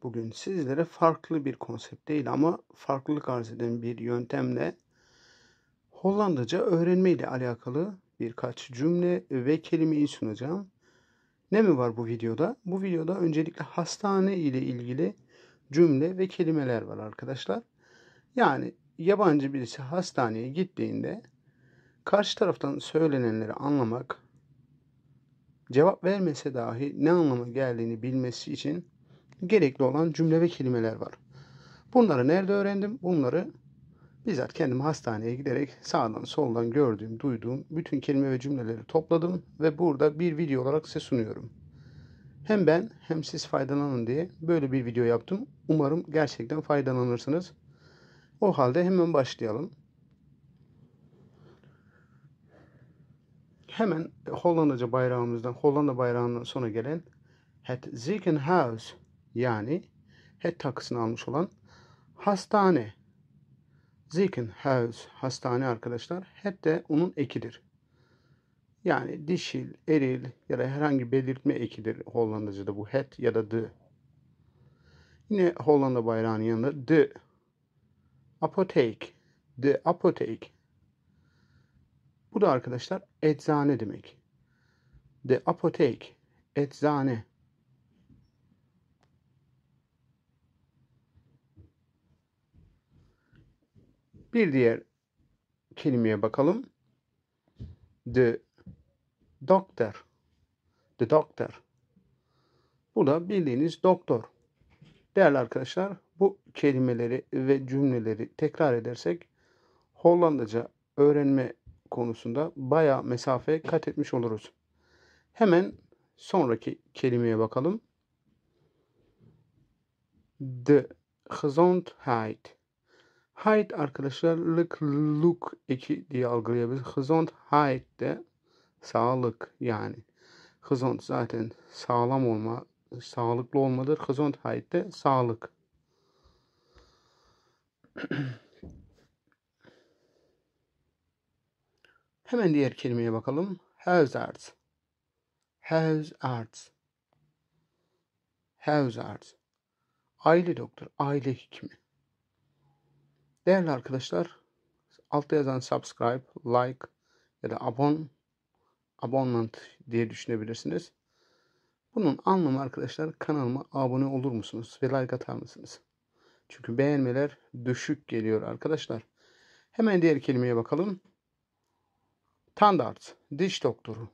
Bugün sizlere farklı bir konsept değil ama farklılık arz eden bir yöntemle Hollandaca öğrenme ile alakalı birkaç cümle ve kelimeyi sunacağım. Ne mi var bu videoda? Bu videoda öncelikle hastane ile ilgili cümle ve kelimeler var arkadaşlar. Yani yabancı birisi hastaneye gittiğinde karşı taraftan söylenenleri anlamak, cevap vermese dahi ne anlama geldiğini bilmesi için gerekli olan cümle ve kelimeler var. Bunları nerede öğrendim? Bunları bizzat kendim hastaneye giderek sağdan soldan gördüğüm, duyduğum bütün kelime ve cümleleri topladım ve burada bir video olarak size sunuyorum. Hem ben hem siz faydalanın diye böyle bir video yaptım. Umarım gerçekten faydalanırsınız. O halde hemen başlayalım. Hemen Hollandaca bayrağımızdan, Hollanda bayrağından sonra gelen het ziekenhuis yani het takısını almış olan hastane. Ziekenhuis hastane arkadaşlar. Het de onun ekidir. Yani dişil, eril ya da herhangi belirtme ekidir Hollandaca'da bu het ya da de. Yine Hollanda bayrağının yanında de apotheek. De apotheek. Bu da arkadaşlar eczane demek. De apotheek. Eczane. Bir diğer kelimeye bakalım. De dokter. De dokter. Bu da bildiğiniz doktor. Değerli arkadaşlar, bu kelimeleri ve cümleleri tekrar edersek Hollandaca öğrenme konusunda bayağı mesafe kat etmiş oluruz. Hemen sonraki kelimeye bakalım. De gezondheid. Heid arkadaşlar luk eki diye algılayabiliriz. Gezondheid de sağlık yani. Gezond zaten sağlam olma, sağlıklı olmadır. Gezondheid de sağlık. Hemen diğer kelimeye bakalım. Huisarts. Huisarts. Huisarts. Aile doktor, aile hekimi. Değerli arkadaşlar, altta yazan subscribe, like ya da abonnement diye düşünebilirsiniz. Bunun anlamı arkadaşlar, kanalıma abone olur musunuz ve like atar mısınız? Çünkü beğenmeler düşük geliyor arkadaşlar. Hemen diğer kelimeye bakalım. Tandarts, diş doktoru.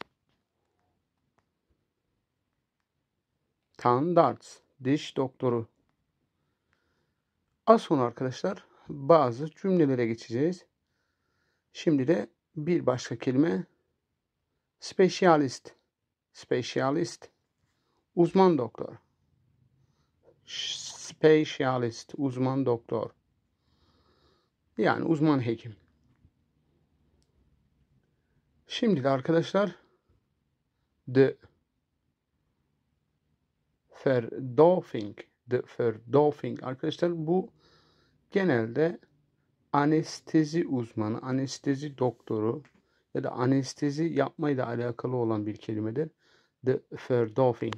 Tandarts, diş doktoru. Az sonra arkadaşlar bazı cümlelere geçeceğiz. Şimdi de bir başka kelime specialist. Specialist. Uzman doktor. Specialist. Uzman doktor. Yani uzman hekim. Şimdi de arkadaşlar de verdoving. De verdoving. Arkadaşlar bu genelde anestezi uzmanı, anestezi doktoru ya da anestezi yapmayla alakalı olan bir kelimedir. De verdoving.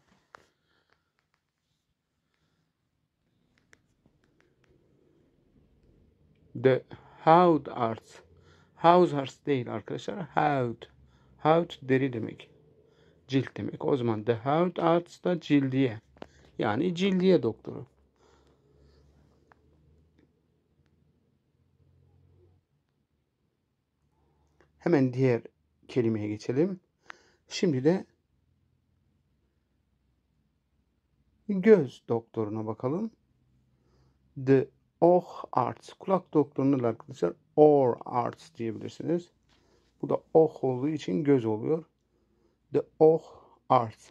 De huidarts. Huisarts değil arkadaşlar. Huid. Huid deri demek. Cilt demek. O zaman de huidarts da cildiye. Yani cildiye doktoru. Hemen diğer kelimeye geçelim. Şimdi de göz doktoruna bakalım. De oogarts. Kulak doktoruna arkadaşlar oorarts diyebilirsiniz. Bu da oog olduğu için göz oluyor. De oogarts.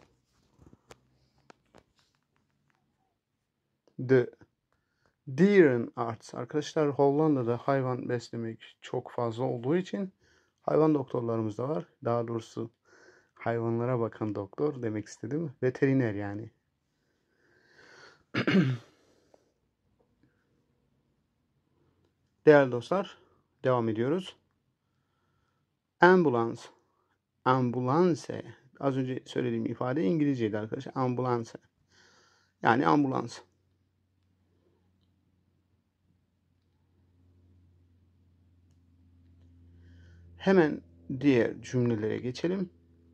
De dierenarts. Arkadaşlar Hollanda'da hayvan beslemek çok fazla olduğu için hayvan doktorlarımız da var. Daha doğrusu hayvanlara bakan doktor demek istedim. Veteriner yani. Değerli dostlar, devam ediyoruz. Ambulans. Ambulanse. Az önce söylediğim ifade İngilizceydi arkadaşlar. Ambulanse. Yani ambulans. Hemen diğer cümlelere geçelim.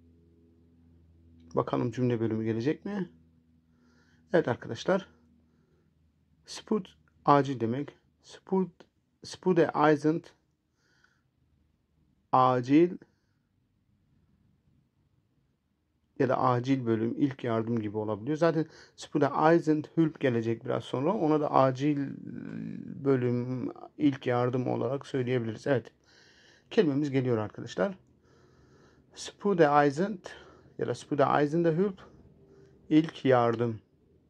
Bakalım cümle bölümü gelecek mi? Evet arkadaşlar. Sput acil demek. Spude isn't acil ya da acil bölüm, ilk yardım gibi olabiliyor. Zaten Spude isn't help gelecek biraz sonra. Ona da acil bölüm, ilk yardım olarak söyleyebiliriz. Evet. Kelimemiz geliyor arkadaşlar. Spude isn't ya da Spude isn't help, ilk yardım.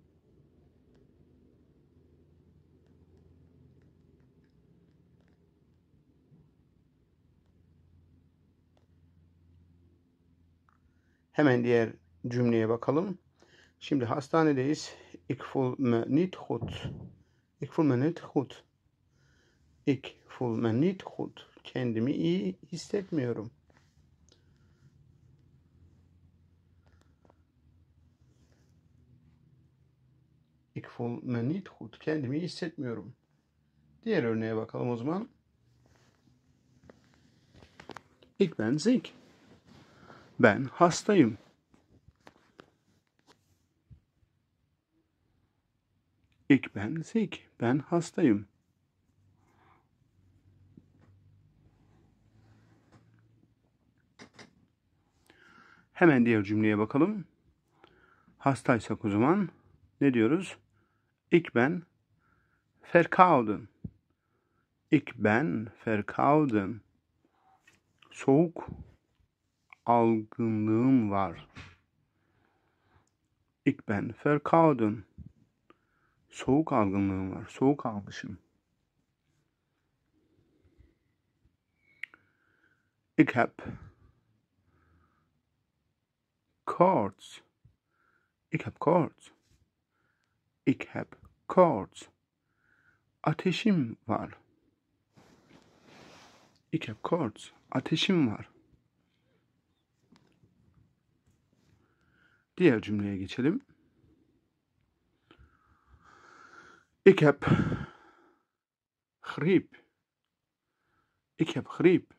Hemen diğer cümleye bakalım. Şimdi hastanedeyiz. Ik voel me niet goed. Ik voel me niet goed. Ik voel me niet goed. Kendimi iyi hissetmiyorum. Ik voel me niet goed. Kendimi iyi hissetmiyorum. Diğer örneğe bakalım o zaman. Ik ben ziek. Ben hastayım. Ik ben ziek. Ben hastayım. Hemen diğer cümleye bakalım. Hastaysak o zaman ne diyoruz? Ik ben verkouden. Ik ben verkouden. Soğuk algınlığım var. Ik ben verkouden. Soğuk algınlığım var. Soğuk almışım. Ik heb koorts. Ik heb koorts. Ik heb koorts. Ateşim var. Ik heb koorts. Ateşim var. Diğer cümleye geçelim. Ik heb griep. Ik heb griep.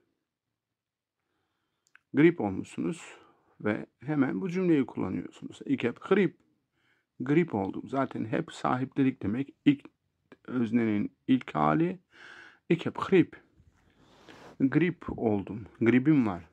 Grip olmuşsunuz ve hemen bu cümleyi kullanıyorsunuz. Ik heb griep. Grip oldum. Zaten hep sahipledik demek. İlk öznenin ilk hali. Ik heb griep. Grip oldum. Gripim var.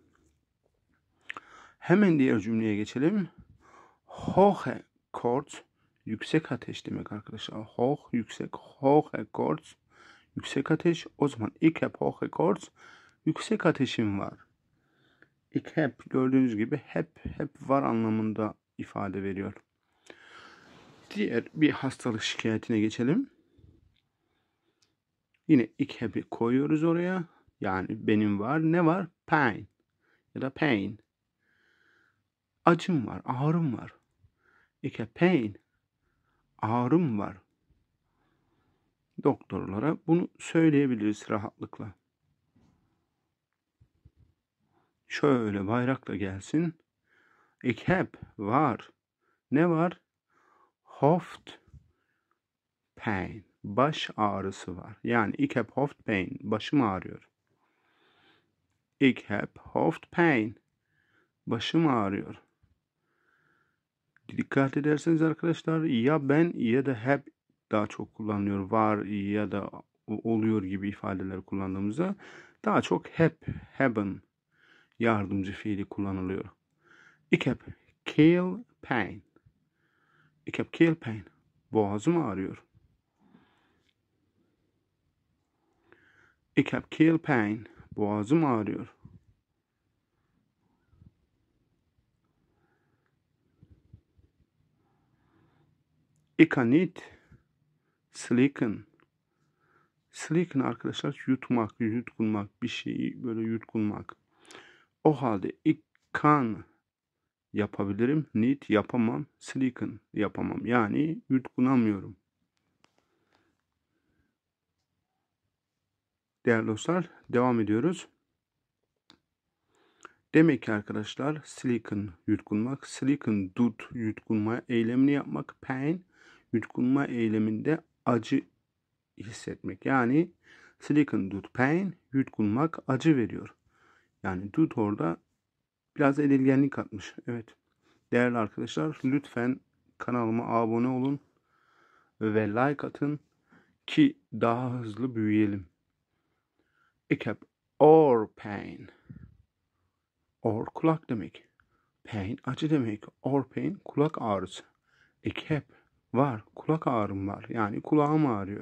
Hemen diğer cümleye geçelim. Hoge koorts. Yüksek ateş demek arkadaşlar. Hoog, yüksek. Hoge koorts. Yüksek ateş. O zaman ik heb hoge koorts. Yüksek ateşim var. Ik heb gördüğünüz gibi hep var anlamında ifade veriyor. Diğer bir hastalık şikayetine geçelim. Yine ik heb'i koyuyoruz oraya. Yani benim var. Ne var? Pain ya da pain. Acım var, ağrım var. Ik heb pain. Ağrım var. Doktorlara bunu söyleyebiliriz rahatlıkla. Şöyle bayrakla gelsin. Ik heb var. Ne var? Hoofdpijn. Baş ağrısı var. Yani ik heb hoofdpijn. Başım ağrıyor. Ik heb hoofdpijn. Başım ağrıyor. Dikkat ederseniz arkadaşlar ya ben ya da heb daha çok kullanılıyor. Var ya da oluyor gibi ifadeler kullandığımızda daha çok hebben yardımcı fiili kullanılıyor. Ik heb keelpijn. Ik heb keelpijn. Boğazım ağrıyor. Ik heb keelpijn. Boğazım ağrıyor. Ik kan niet slikken. Slikken arkadaşlar yutmak, yutkunmak, bir şeyi böyle yutkunmak. O halde ik kan yapabilirim, niet yapamam, slikken yapamam. Yani yutkunamıyorum. Değerli dostlar, devam ediyoruz. Demek ki arkadaşlar slikken yutkunmak, slikken dut yutkunma eylemini yapmak, pain Yutkunma eyleminde acı hissetmek. Yani slicken tut pain, yutkunmak acı veriyor. Yani tut orada biraz edilgenlik katmış. Evet. Değerli arkadaşlar, lütfen kanalıma abone olun ve like atın ki daha hızlı büyüyelim. Ik heb oorpijn. Oor kulak demek. Pain acı demek. Oorpijn kulak ağrısı. Ik heb var. Kulak ağrım var. Yani kulağım ağrıyor.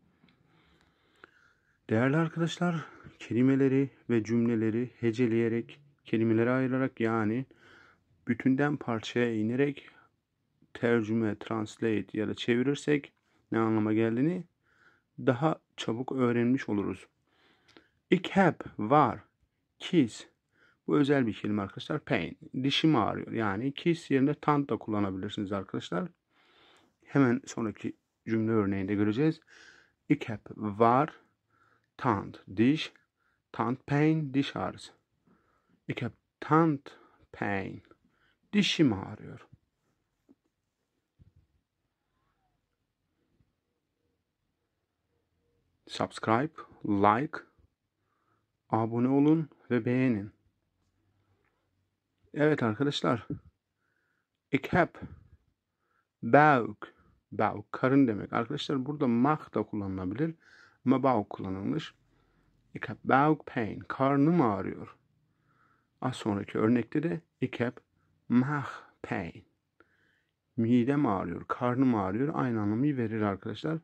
Değerli arkadaşlar, kelimeleri ve cümleleri heceleyerek, kelimeleri ayırarak yani bütünden parçaya inerek tercüme, translate ya da çevirirsek ne anlama geldiğini daha çabuk öğrenmiş oluruz. Ik heb var. Kiss. Bu özel bir kelime arkadaşlar. Pain. Dişim ağrıyor. Yani kiss yerine tand da kullanabilirsiniz arkadaşlar. Hemen sonraki cümle örneğinde göreceğiz. Ik heb var. Tand. Diş. Tandpijn. Diş ağrısı. Ik heb tandpijn. Dişim ağrıyor. Subscribe, like, abone olun ve beğenin. Evet arkadaşlar. Ik heb buik. Buik karın demek. Arkadaşlar burada mag da kullanılabilir. Ama buik kullanılmış. Ik heb buikpijn. Karnım ağrıyor. Az sonraki örnekte de ik heb maagpijn. Midem ağrıyor. Karnım ağrıyor. Aynı anlamı verir arkadaşlar.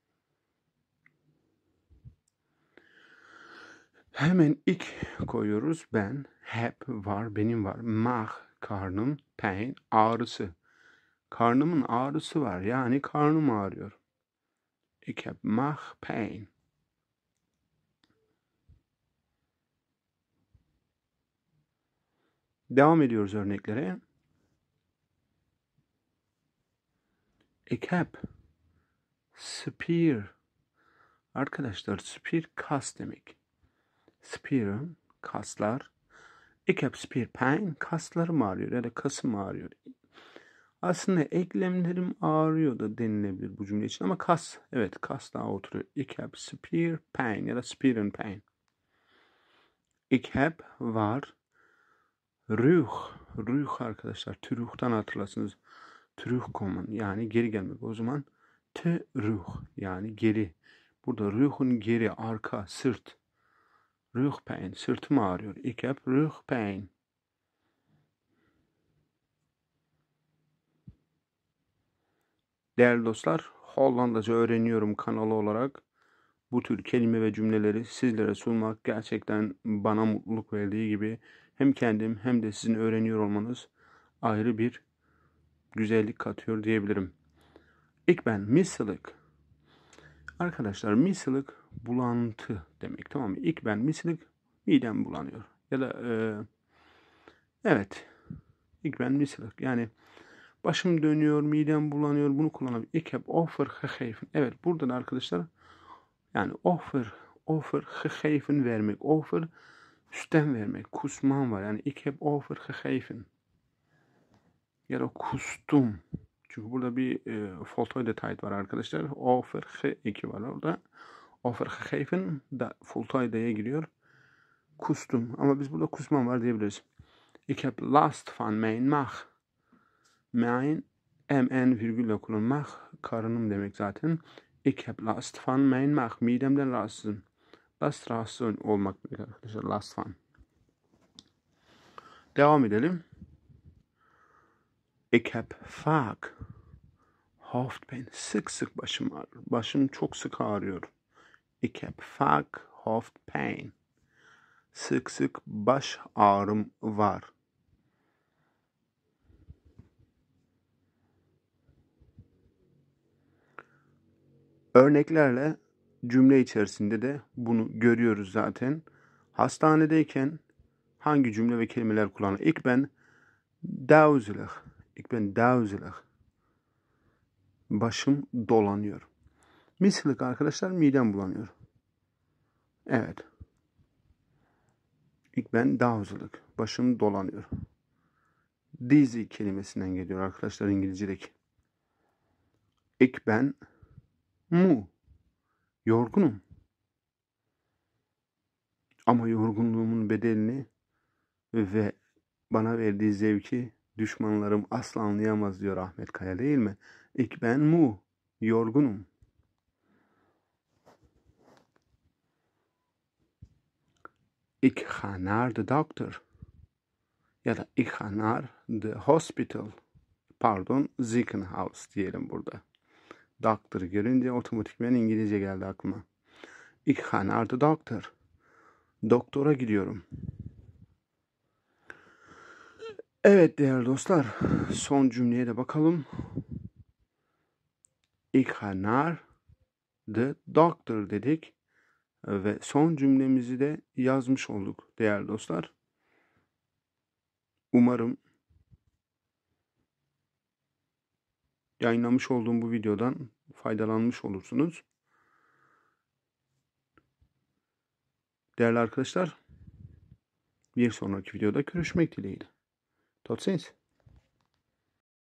Hemen ik koyuyoruz. Ben, heb var, benim var. Maag, karnım, pijn, ağrısı. Karnımın ağrısı var. Yani karnım ağrıyor. Ik heb maagpijn. Devam ediyoruz örneklere. Ik heb spier. Arkadaşlar spier kas demek. Spieren kaslar. Ik heb spierpijn. Kaslarım ağrıyor ya da kasım ağrıyor. Aslında eklemlerim ağrıyor da denilebilir bu cümle için ama kas. Evet kas daha oturuyor. Ik heb spierpijn ya da spierenpijn. Ik heb var. Rug. Rug arkadaşlar. Terug'dan hatırlarsınız. Terugkommen yani geri gelmek. O zaman terug yani geri. Burada rug'un geri, arka, sırt. Rugpijn. Sırtım ağrıyor. Ik heb rugpijn. Değerli dostlar, Hollandaca öğreniyorum kanalı olarak bu tür kelime ve cümleleri sizlere sunmak gerçekten bana mutluluk verdiği gibi hem kendim hem de sizin öğreniyor olmanız ayrı bir güzellik katıyor diyebilirim. Ik ben misselijk. Arkadaşlar misselijk bulantı demek, tamam mı? Ik ben misselijk midem bulanıyor. Ya da evet. Ik ben misselijk yani başım dönüyor, midem bulanıyor. Bunu kullanabilirim. Ik heb overgegeven. Evet buradan arkadaşlar yani over gegeven vermek. Over üstten vermek. Kusman var. Yani ik heb overgegeven. Ya da kustum. Çünkü burada bir voltooid tijd var arkadaşlar. Over eki var orada. Overgegeven da voltooid'e giriyor. Kustum. Ama biz burada kusman var diyebiliriz. Ik heb last van mijn maag. Mijn mn virgülle kullanmak karınım demek zaten. Ik heb last van mijn maag. Midemden rahatsızım. Last rahatsız olmak demek arkadaşlar. Last van. Devam edelim. Ik heb vaak hoofdpijn. Sık sık başım ağrıyor. Başım çok sık ağrıyor. Ik heb vaak hoofdpijn. Sık sık baş ağrım var. Örneklerle cümle içerisinde de bunu görüyoruz zaten. Hastanedeyken hangi cümle ve kelimeler kullanılır? Ik ben duizelig. Ik ben duizelig. Başım dolanıyor. Misselijk arkadaşlar midem bulanıyor. Evet. Ik ben duizelig. Başım dolanıyor. Dizzy kelimesinden geliyor arkadaşlar İngilizce'deki. Ich ben mu. Yorgunum. Ama yorgunluğumun bedelini ve bana verdiği zevki düşmanlarım asla anlayamaz diyor Ahmet Kaya, değil mi? Ich ben mu. Yorgunum. Ich ga naar de dokter. Ya da ich ga naar de hospital. Pardon, ziekenhuis diyelim burada. Doctor'ı görünce otomatikman İngilizce geldi aklıma. Ich ga naar de dokter. Doktora gidiyorum. Evet değerli dostlar, son cümleye de bakalım. Ich ga naar de dokter dedik ve son cümlemizi de yazmış olduk değerli dostlar. Umarım yayınlamış olduğum bu videodan faydalanmış olursunuz. Değerli arkadaşlar, bir sonraki videoda görüşmek dileğiyle. Tot ziens.